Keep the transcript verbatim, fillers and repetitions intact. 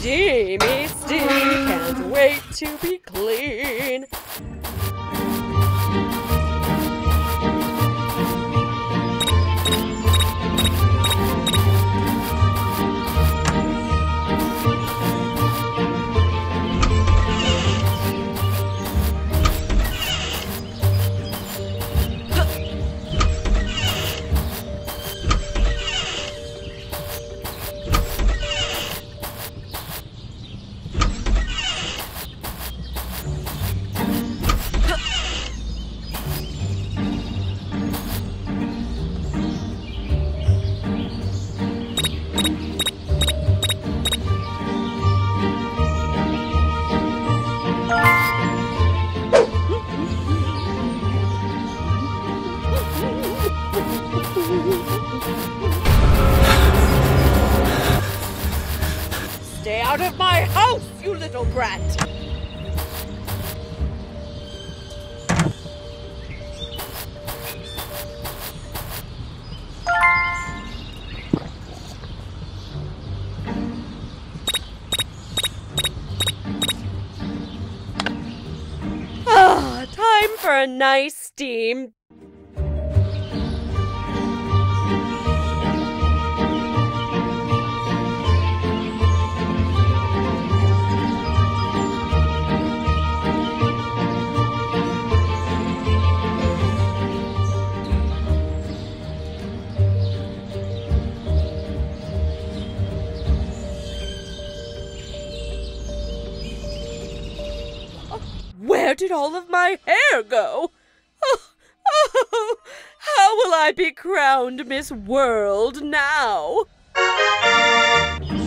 Steamy, steamy, can't wait to be clean. Stay out of my house, you little brat! Ah, time for a nice steam. Where did all of my hair go? Oh, oh, how will I be crowned Miss World now?